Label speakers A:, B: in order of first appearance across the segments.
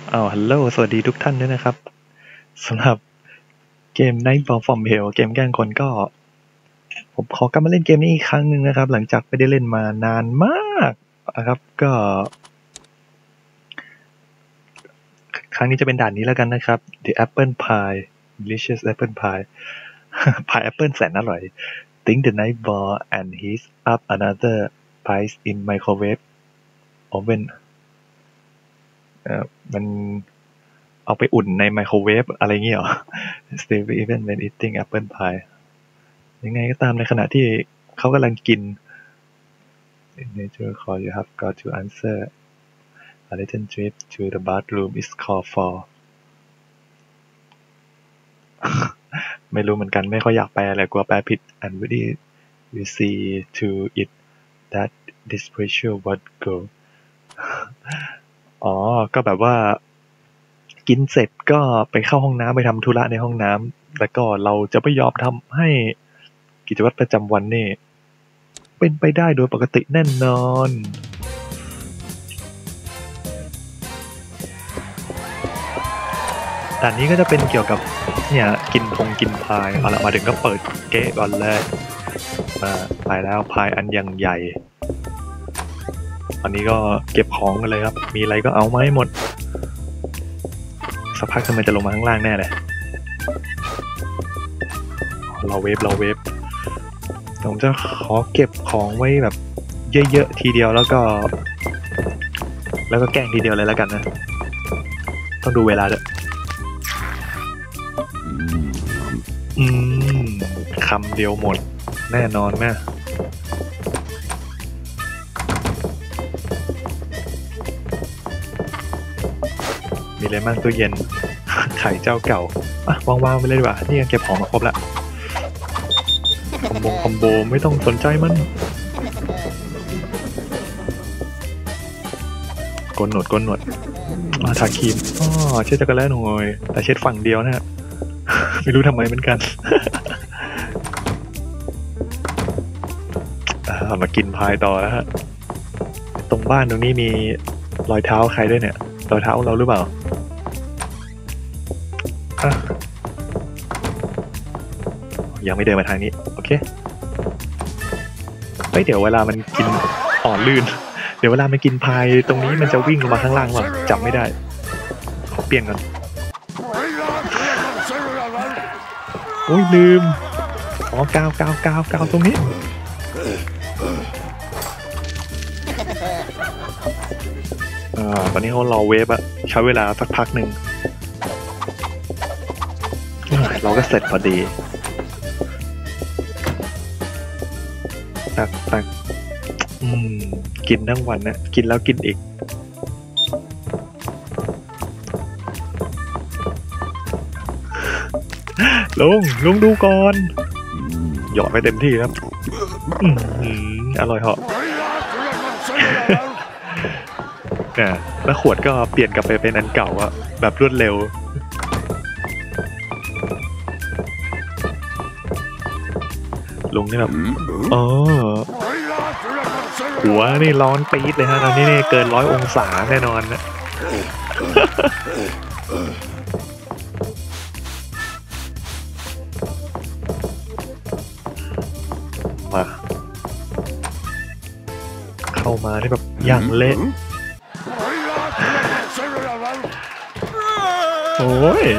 A: ฮัลโหลสวัสดีทุกท่านด้วยนะครับสำหรับเกม Nightfall from Hell เกมแกล้งคนก็ผมขอกลับมาเล่นเกมนี้อีกครั้งหนึ่งนะครับ หลังจากไม่ได้เล่นมานานมากนะครับก็ครั้งนี้จะเป็นด่านนี้แล้วกันนะครับ The Apple Pie Delicious Apple Pie Pie Apple แสนอร่อย Think the Nightfall and heat up another pie in microwave oven มันเอาไปอุ่นในไมโครเวฟอะไรเงี้ยหรอ Steve even when eating apple pie ยังไงก็ตามในขณะที่เขากำลังกิน In nature call you have got to answer a little trip to the bathroom is called for ไม่รู้เหมือนกันไม่ค่อยอยากแปลอะไรกลัวแปลผิด and really you see to it that this pressure would go ก็แบบว่ากินเสร็จก็ไปเข้าห้องน้ำไปทำธุระในห้องน้ำแล้วก็เราจะไม่ยอมทำให้กิจวัตรประจำวันนี่เป็นไปได้โดยปกติแน่นอนด่านนี้ก็จะเป็นเกี่ยวกับเนี่ยกินพายเอาละมาถึงก็เปิดเก๊ะก่อนเลยไปแล้วพายอันยังใหญ่ตอนนี้ก็เก็บของกันเลยครับมีอะไรก็เอามาให้หมดสักพักทำไมจะลงมาข้างล่างแน่เลยเราเวฟผมจะขอเก็บของไว้แบบเยอะๆทีเดียวแล้วก็แกล้งทีเดียวเลยแล้วกันนะต้องดูเวลาด้วยคำเดียวหมดแน่นอนแม่มีอะไรมั่งตู้เย็น ไข่เจ้าเก่าวางไปเลยดีกว่านี่เก็บของมาครบละคอมโบไม่ต้องสนใจมันกนหนวดทาครีมเช็ดจักรแล้หน่อยแต่เช็ดฝั่งเดียวนะฮะ ไม่รู้ทำไมเหมือนกันมากินพายต่อแล้วฮะตรงบ้านตรงนี้มีรอยเท้าใครด้วยเนี่ยรอยเท้าเราหรือเปล่ายังไม่เดินมาทางนี้โอเคเดี๋ยวเวลามันกินลื่นเดี๋ยวเวลามันกินพายตรงนี้มันจะวิ่งลงมาข้างล่างว่ะจำไม่ได้ขอเปลี่ยนก่อนโอ้ยลืมกาวตรงนี้ตอนนี้เขารอเวฟอะใช้เวลาสักพักหนึ่งเราก็เสร็จพอดีตักกินทั้งวันนะกินแล้วกินอีกลุงดูก่อนหยอดไปเต็มที่ครับอร่อยเหรอแล้วขวดก็เปลี่ยนกลับไปเป็นอันเก่าอะแบบรวดเร็วลุงนี่แบบหัวนี่ร้อนปี๊ดเลยฮะตอนนี้นี่เกิน100 องศาแน่นอนนะมาเข้ามานี่แบบอย่างเละโอ้ย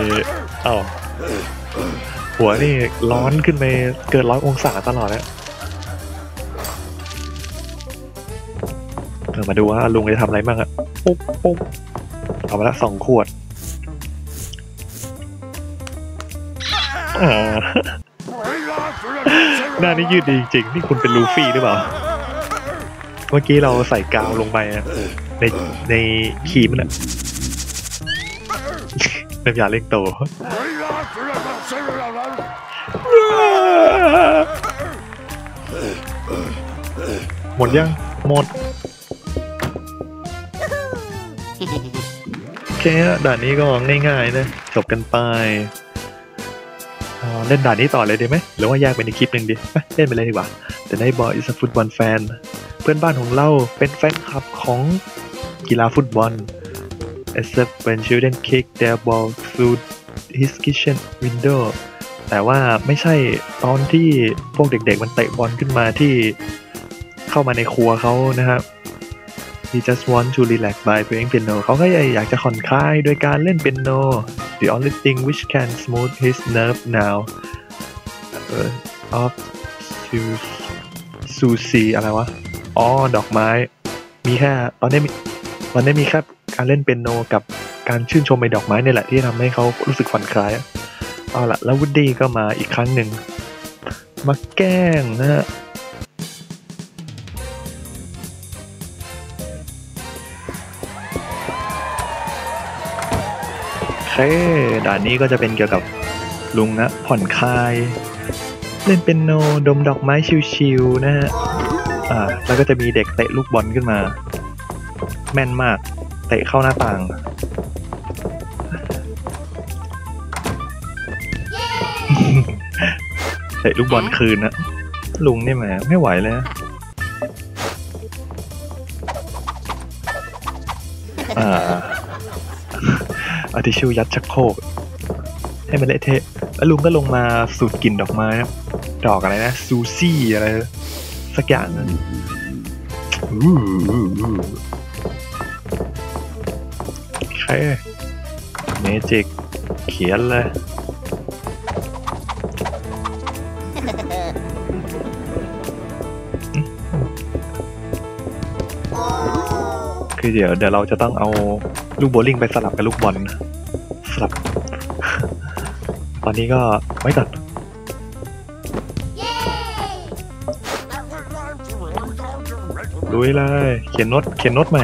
A: หัวนี่ร้อนขึ้นไปเกิน100 องศาตลอดแล้วมาดูว่าลุงจะทำอะไรบ้างอะปุ๊บเอามาละ2 ขวดหน้านี่ยืดดีจริงๆนี่คุณเป็นลูฟี่หรือเปล่าเมื่อกี้เราใส่กาวลงไปในครีมน่ะน้ำยาเล็กโตหมดยังหมดโอเคด่านนี้ก็ง่ายๆนะจบกันไปเล่นด่านนี้ต่อเลยดีไหมหรือว่าแยกเป็นในคลิปหนึ่งดีเล่นไปเลยดีกว่าแต่ในบอยอิสฟุตบอลแฟนเพื่อนบ้านของเราเป็นแฟนคลับของกีฬาฟุตบอล except when children kick their ball through his kitchen window แต่ว่าไม่ใช่ตอนที่พวกเด็กๆมันเตะบอลขึ้นมาที่เข้ามาในครัวเขานะครับ He just want to relax by playing piano เขาก็อยากจะผ่อนคลายโดยการเล่นเปียโน The only thing which can smooth his nerve now of Susie อะไรวะอ๋อดอกไม้มีแค่ตอนนี้มีแค่การเล่นเปียโนกับการชื่นชมในดอกไม้นี่แหละที่ทำให้เขารู้สึกผ่อนคลายเอาละแล้ววูดดี้ก็มาอีกครั้งหนึ่งมาแกล้งนะฮะด่านนี้ก็จะเป็นเกี่ยวกับลุงนะผ่อนคลายเล่นเปียโนดมดอกไม้ชิวๆนะฮะแล้วก็จะมีเด็กเตะลูกบอลขึ้นมาแม่นมากเตะเข้าหน้าต่างเตะลูกบอลคืนนะลุงนี่แหมไม่ไหวเลยเอาทิชชู่ยัดชักโครกให้มันเละเทะแล้วลุงก็ลงมาสูดกลิ่นดอกไม้ดอกอะไรนะซูซี่อะไรสักอย่างนะโอเคเมจิกเขียนเลยคือเดี๋ยวเราจะต้องเอาลูกโบลิ่งไปสลับกับลูกบอลสลับตอนนี้ก็ไว้ก่อนลุยเลยเขียนโน้ตใหม่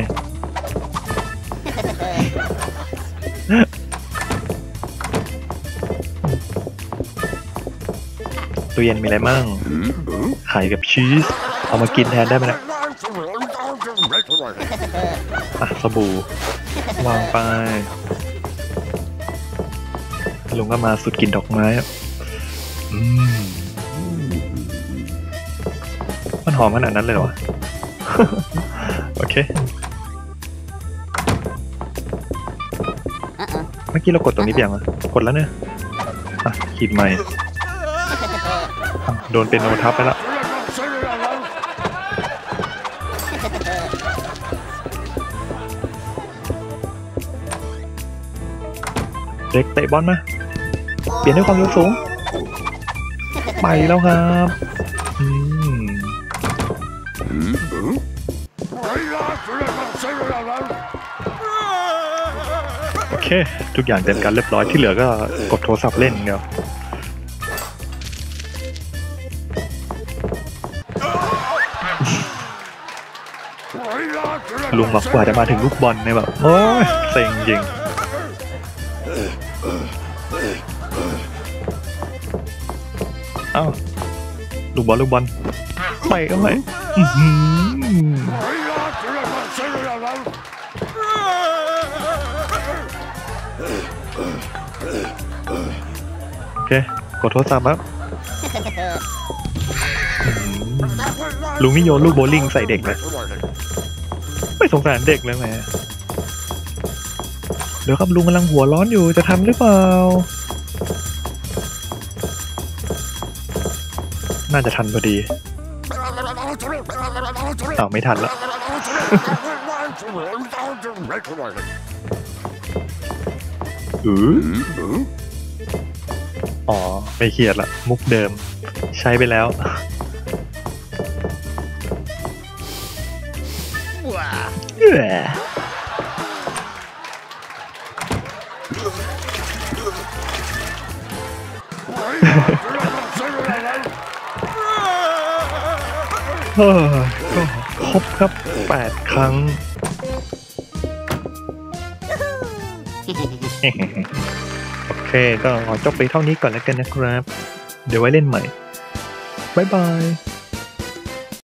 A: ตู้เย็นมีอะไรมั่งไข่กับชีสเอามากินแทนได้ไหมนะสบู่วางไปลุงก็มาสุดกินดอกไม้มันหอมขนาดนั้นเลยเหรอ โอเคเมื่อกี้เรากดตรงนี้เปล่าวะกดแล้วเนี่ยขีดใหม่โดนเป็นโนทับไปแล้วเด็กเตะบอลมาเปลี่ยนด้วยความเร็วสูงไปแล้วครับโอเคทุกอย่างเต็มการเรียบร้อยที่เหลือก็กดโทรศัพท์เล่นเดียวลุงบอกกว่าจะมาถึงลูกบอลเนี่ยแบบโอ้ยเซ็งจริงลูกบอลไปก็ไม่โอเคกดโทรศัพท์ครับลุงนี่โยนลูกโบลิ่งใส่เด็กเลยไม่สงสารเด็กเลยแหมเดี๋ยวครับลุงกำลังหัวร้อนอยู่จะทันหรือเปล่าน่าจะทันพอดีไม่ทันละไม่เครียดละมุกเดิมใช้ไปแล้วครบครับ8 ครั้ง โอเคก็ขอจบไปเท่านี้ก่อนแล้วกันนะครับเดี๋ยวไว้เล่นใหม่บ๊ายบาย